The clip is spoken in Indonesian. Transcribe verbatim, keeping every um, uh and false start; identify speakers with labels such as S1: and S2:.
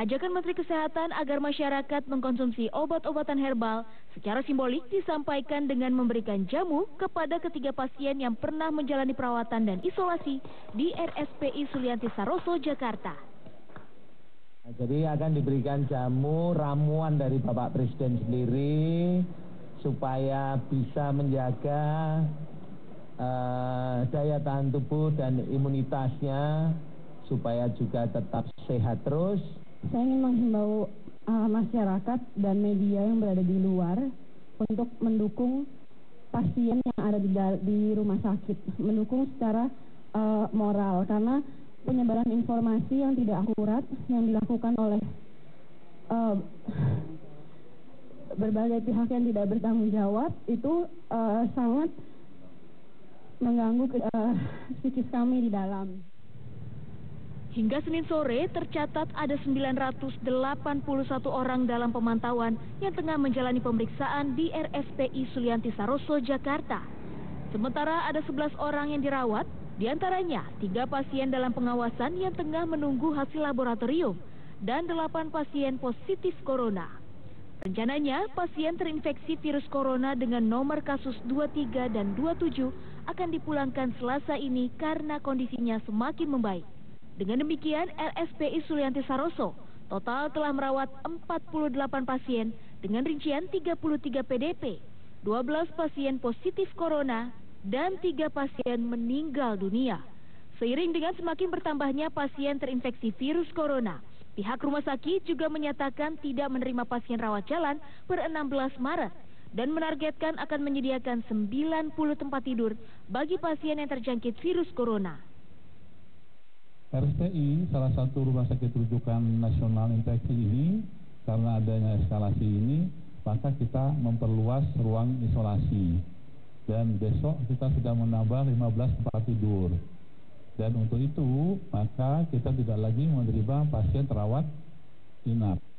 S1: Ajakan Menteri Kesehatan agar masyarakat mengkonsumsi obat-obatan herbal secara simbolik disampaikan dengan memberikan jamu kepada ketiga pasien yang pernah menjalani perawatan dan isolasi di R S P I Sulianti Saroso, Jakarta.
S2: Jadi akan diberikan jamu ramuan dari Bapak Presiden sendiri supaya bisa menjaga uh, daya tahan tubuh dan imunitasnya supaya juga tetap sehat terus.
S3: Saya ingin menghimbau uh, masyarakat dan media yang berada di luar untuk mendukung pasien yang ada di, di rumah sakit, mendukung secara uh, moral, karena penyebaran informasi yang tidak akurat yang dilakukan oleh uh, berbagai pihak yang tidak bertanggung jawab itu uh, sangat mengganggu uh, psikis kami di dalam.
S1: Hingga Senin sore tercatat ada sembilan ratus delapan puluh satu orang dalam pemantauan yang tengah menjalani pemeriksaan di R S P I Sulianti Saroso, Jakarta. Sementara ada sebelas orang yang dirawat, diantaranya tiga pasien dalam pengawasan yang tengah menunggu hasil laboratorium dan delapan pasien positif corona. Rencananya pasien terinfeksi virus corona dengan nomor kasus dua puluh tiga dan dua puluh tujuh akan dipulangkan Selasa ini karena kondisinya semakin membaik. Dengan demikian, R S P I Sulianti Saroso total telah merawat empat puluh delapan pasien dengan rincian tiga puluh tiga P D P, dua belas pasien positif corona, dan tiga pasien meninggal dunia. Seiring dengan semakin bertambahnya pasien terinfeksi virus corona, pihak rumah sakit juga menyatakan tidak menerima pasien rawat jalan per enam belas Maret dan menargetkan akan menyediakan sembilan puluh tempat tidur bagi pasien yang terjangkit virus corona.
S4: R S P I, salah satu rumah sakit rujukan nasional infeksi ini, karena adanya eskalasi ini, maka kita memperluas ruang isolasi. Dan besok kita sudah menambah lima belas tempat tidur. Dan untuk itu, maka kita tidak lagi menerima pasien terawat inap.